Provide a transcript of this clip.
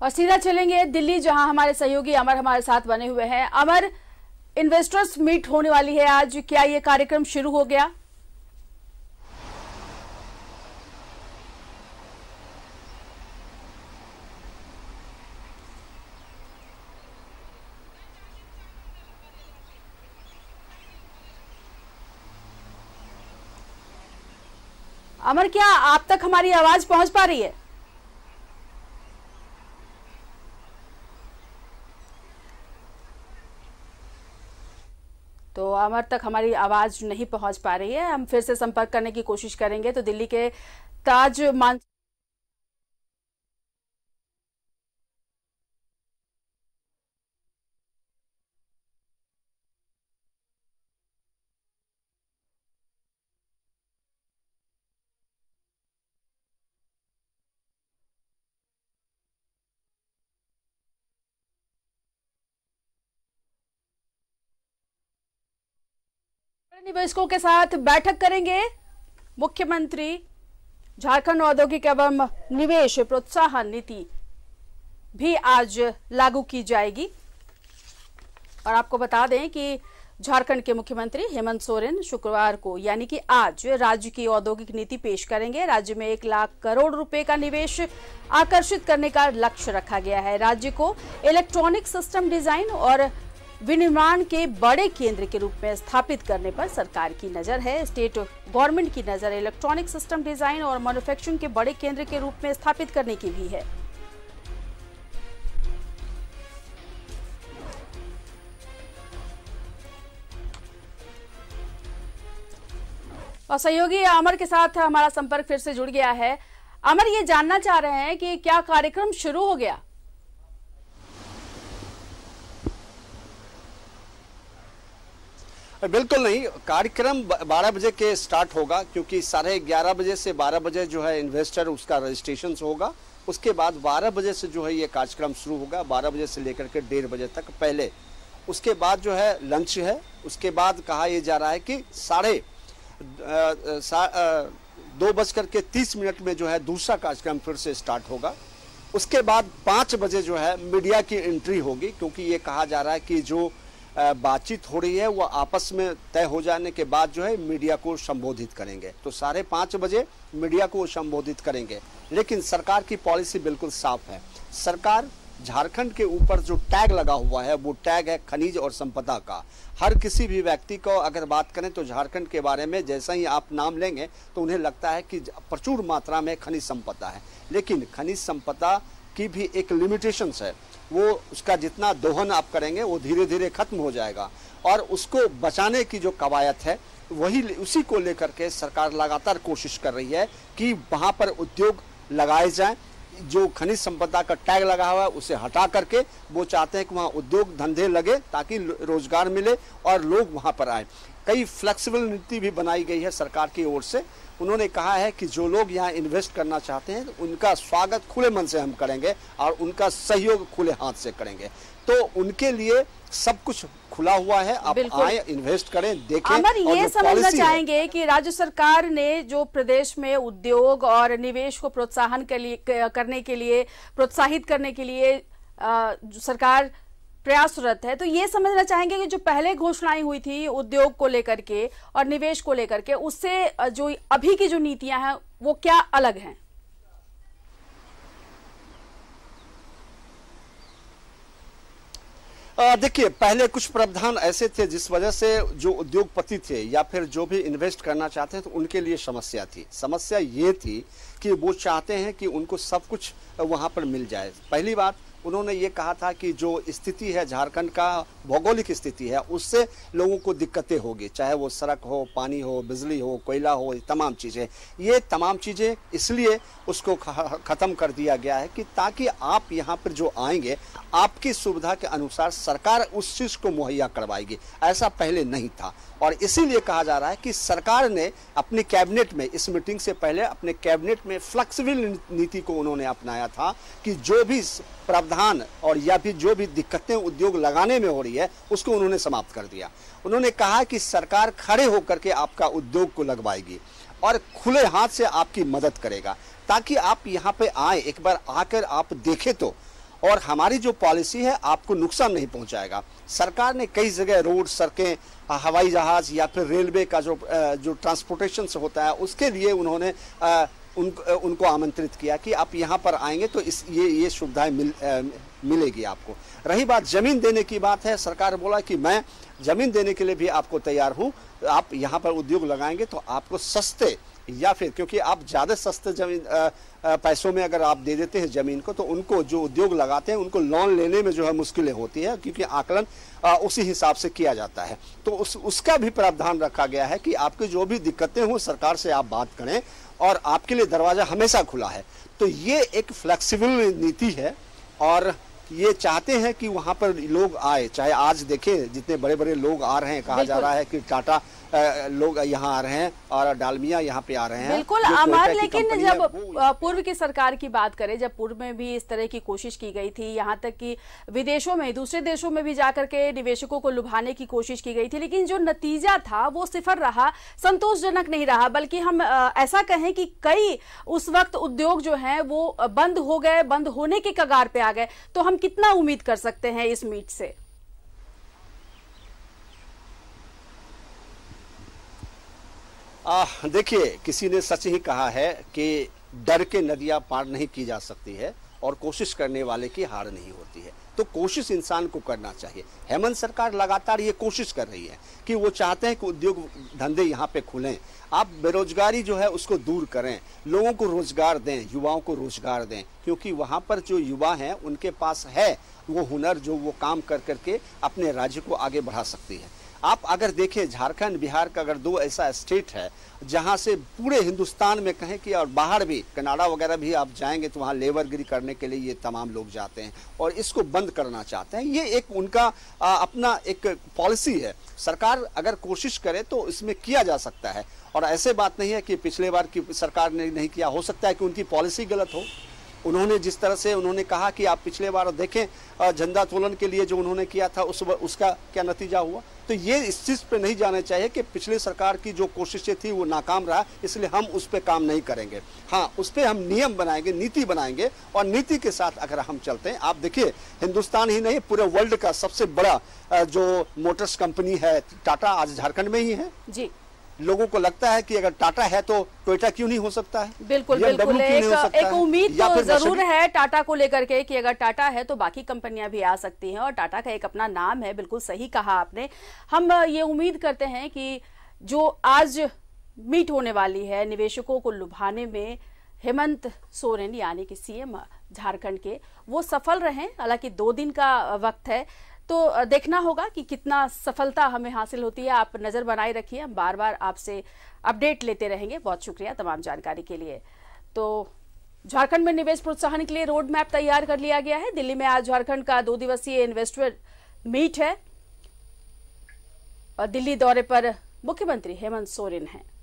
और सीधा चलेंगे दिल्ली, जहां हमारे सहयोगी अमर हमारे साथ बने हुए हैं। अमर, इन्वेस्टर्स मीट होने वाली है आज, क्या ये कार्यक्रम शुरू हो गया? अमर, क्या आप तक हमारी आवाज पहुंच पा रही है? तो अमर तक हमारी आवाज नहीं पहुंच पा रही है। हम फिर से संपर्क करने की कोशिश करेंगे। तो दिल्ली के ताज मान निवेशकों के साथ बैठक करेंगे मुख्यमंत्री। झारखंड औद्योगिक एवं निवेश प्रोत्साहन नीति भी आज लागू की जाएगी। और आपको बता दें कि झारखंड के मुख्यमंत्री हेमंत सोरेन शुक्रवार को यानी कि आज राज्य की औद्योगिक नीति पेश करेंगे। राज्य में 1 लाख करोड़ रुपए का निवेश आकर्षित करने का लक्ष्य रखा गया है। राज्य को इलेक्ट्रॉनिक सिस्टम डिजाइन और विनिर्माण के बड़े केंद्र के रूप में स्थापित करने पर सरकार की नजर है। स्टेट गवर्नमेंट की नजर इलेक्ट्रॉनिक सिस्टम डिजाइन और मैन्युफैक्चरिंग के बड़े केंद्र के रूप में स्थापित करने की भी है। और सहयोगी अमर के साथ हमारा संपर्क फिर से जुड़ गया है। अमर, ये जानना चाह रहे हैं कि क्या कार्यक्रम शुरू हो गया? बिल्कुल नहीं, कार्यक्रम 12 बजे के स्टार्ट होगा, क्योंकि 11:30 बजे से 12 बजे जो है इन्वेस्टर उसका रजिस्ट्रेशन होगा। उसके बाद 12 बजे से जो है ये कार्यक्रम शुरू होगा, 12 बजे से लेकर के 1:30 बजे तक पहले। उसके बाद जो है लंच है। उसके बाद कहा यह जा रहा है कि 2:30 में जो है दूसरा कार्यक्रम फिर से स्टार्ट होगा। उसके बाद 5 बजे जो है मीडिया की एंट्री होगी, क्योंकि ये कहा जा रहा है कि जो बातचीत हो रही है वो आपस में तय हो जाने के बाद जो है मीडिया को संबोधित करेंगे। तो 5:30 बजे मीडिया को संबोधित करेंगे। लेकिन सरकार की पॉलिसी बिल्कुल साफ है। सरकार झारखंड के ऊपर जो टैग लगा हुआ है वो टैग है खनिज और संपदा का। हर किसी भी व्यक्ति को अगर बात करें तो झारखंड के बारे में जैसा ही आप नाम लेंगे तो उन्हें लगता है कि प्रचुर मात्रा में खनिज संपदा है। लेकिन खनिज संपदा की भी एक लिमिटेशंस है। वो उसका जितना दोहन आप करेंगे वो धीरे धीरे खत्म हो जाएगा, और उसको बचाने की जो कवायद है उसी को लेकर के सरकार लगातार कोशिश कर रही है कि वहाँ पर उद्योग लगाए जाएं। जो खनिज संपदा का टैग लगा हुआ है उसे हटा करके वो चाहते हैं कि वहाँ उद्योग धंधे लगे ताकि रोजगार मिले और लोग वहाँ पर आए। कई फ्लेक्सिबल नीति भी बनाई गई है सरकार की ओर से। उन्होंने कहा है कि जो लोग यहाँ इन्वेस्ट करना चाहते हैं उनका स्वागत खुले मन से हम करेंगे और उनका सहयोग खुले हाथ से करेंगे। तो उनके लिए सब कुछ खुला हुआ है, आप आए, इन्वेस्ट करें, देखें। अमर, ये समझना चाहेंगे कि राज्य सरकार ने जो प्रदेश में उद्योग और निवेश को प्रोत्साहित करने के लिए सरकार प्रयासरत है, तो ये समझना चाहेंगे कि जो पहले घोषणाएं हुई थी उद्योग को लेकर के और निवेश को लेकर के, उससे जो अभी की जो नीतियां हैं वो क्या अलग हैं? देखिए, पहले कुछ प्रावधान ऐसे थे जिस वजह से जो उद्योगपति थे या फिर जो भी इन्वेस्ट करना चाहते हैं तो उनके लिए समस्या थी। समस्या ये थी कि वो चाहते हैं कि उनको सब कुछ वहां पर मिल जाए। पहली बात, उन्होंने ये कहा था कि जो स्थिति है झारखंड का भौगोलिक स्थिति है उससे लोगों को दिक्कतें होगी, चाहे वो सड़क हो, पानी हो, बिजली हो, कोयला हो, तमाम चीज़ें। ये तमाम चीज़ें इसलिए उसको ख़त्म कर दिया गया है कि ताकि आप यहाँ पर जो आएंगे आपकी सुविधा के अनुसार सरकार उस चीज़ को मुहैया करवाएगी। ऐसा पहले नहीं था और इसीलिए कहा जा रहा है कि सरकार ने अपने कैबिनेट में, इस मीटिंग से पहले अपने कैबिनेट में फ्लेक्सिबल नीति को उन्होंने अपनाया था कि जो भी प्रावधान और या फिर जो भी दिक्कतें उद्योग लगाने में हो रही है उसको उन्होंने समाप्त कर दिया। उन्होंने कहा कि सरकार खड़े होकर के आपका उद्योग को लगवाएगी और खुले हाथ से आपकी मदद करेगा ताकि आप यहाँ पे आए, एक बार आकर आप देखें तो और हमारी जो पॉलिसी है आपको नुकसान नहीं पहुंचाएगा। सरकार ने कई जगह रोड, सड़कें, हवाई जहाज या फिर रेलवे का जो ट्रांसपोर्टेशन से होता है उसके लिए उन्होंने उनको आमंत्रित किया कि आप यहाँ पर आएंगे तो ये सुविधाएं मिलेगी आपको। रही बात जमीन देने की बात है, सरकार बोला कि मैं जमीन देने के लिए भी आपको तैयार हूँ, आप यहाँ पर उद्योग लगाएंगे तो आपको सस्ते या फिर, क्योंकि आप ज़्यादा सस्ते जमीन पैसों में अगर आप दे देते हैं ज़मीन को तो उनको जो उद्योग लगाते हैं उनको लोन लेने में जो है मुश्किलें होती है, क्योंकि आकलन उसी हिसाब से किया जाता है। तो उसका भी प्रावधान रखा गया है कि आपकी जो भी दिक्कतें हों सरकार से आप बात करें और आपके लिए दरवाज़ा हमेशा खुला है। तो ये एक फ्लेक्सिबल नीति है और ये चाहते हैं कि वहाँ पर लोग आए। चाहे आज देखें जितने बड़े बड़े लोग आ रहे हैं, कहा जा रहा है कि टाटा लोग यहाँ आ रहे हैं और डालमिया यहाँ पे आ रहे हैं। बिल्कुल अमर, लेकिन जब पूर्व की सरकार की बात करें, जब पूर्व में भी इस तरह की कोशिश की गई थी, यहाँ तक कि विदेशों में, दूसरे देशों में भी जाकर के निवेशकों को लुभाने की कोशिश की गई थी, लेकिन जो नतीजा था वो सिफर रहा, संतोषजनक नहीं रहा। बल्कि हम ऐसा कहें कि कई उस वक्त उद्योग जो है वो बंद हो गए, बंद होने के कगार पे आ गए। तो हम कितना उम्मीद कर सकते हैं इस मीट से? देखिए, किसी ने सच ही कहा है कि डर के नदियां पार नहीं की जा सकती है और कोशिश करने वाले की हार नहीं होती है। तो कोशिश इंसान को करना चाहिए। हेमंत सरकार लगातार ये कोशिश कर रही है कि वो चाहते हैं कि उद्योग धंधे यहाँ पे खुलें, आप बेरोजगारी जो है उसको दूर करें, लोगों को रोजगार दें, युवाओं को रोजगार दें, क्योंकि वहाँ पर जो युवा हैं उनके पास है वो हुनर जो वो काम कर करके अपने राज्य को आगे बढ़ा सकती है। आप अगर देखें झारखंड, बिहार का अगर दो ऐसा स्टेट है जहां से पूरे हिंदुस्तान में कहें कि और बाहर भी कनाडा वगैरह भी आप जाएंगे तो वहां लेबरगिरी करने के लिए ये तमाम लोग जाते हैं और इसको बंद करना चाहते हैं। ये एक उनका अपना एक पॉलिसी है। सरकार अगर कोशिश करे तो इसमें किया जा सकता है और ऐसे बात नहीं है कि पिछले बार की सरकार ने नहीं किया। हो सकता है कि उनकी पॉलिसी गलत हो। उन्होंने जिस तरह से उन्होंने कहा कि आप पिछले बार देखें झंडा तोलन के लिए जो उन्होंने किया था उसका क्या नतीजा हुआ। तो ये इस चीज़ पे नहीं जाना चाहिए कि पिछले सरकार की जो कोशिशें थी वो नाकाम रहा, इसलिए हम उस पर काम नहीं करेंगे। हाँ, उस पर हम नियम बनाएंगे, नीति बनाएंगे और नीति के साथ अगर हम चलते हैं, आप देखिए हिंदुस्तान ही नहीं पूरे वर्ल्ड का सबसे बड़ा जो मोटर्स कंपनी है टाटा आज झारखंड में ही है जी। लोगों को लगता है कि अगर टाटा है तो टोयोटा क्यों नहीं हो सकता है। बिल्कुल बिल्कुल, एक उम्मीद तो जरूर है टाटा को लेकर के कि अगर टाटा है तो बाकी कंपनियां भी आ सकती हैं और टाटा का एक अपना नाम है। बिल्कुल सही कहा आपने। हम ये उम्मीद करते हैं कि जो आज मीट होने वाली है निवेशकों को लुभाने में, हेमंत सोरेन यानी कि सीएम झारखंड के, वो सफल रहें। हालांकि 2 दिन का वक्त है तो देखना होगा कि कितना सफलता हमें हासिल होती है। आप नजर बनाए रखिए, हम बार बार आपसे अपडेट लेते रहेंगे। बहुत शुक्रिया तमाम जानकारी के लिए। तो झारखंड में निवेश प्रोत्साहन के लिए रोड मैप तैयार कर लिया गया है। दिल्ली में आज झारखंड का 2 दिवसीय इन्वेस्टर मीट है और दिल्ली दौरे पर मुख्यमंत्री हेमंत सोरेन हैं।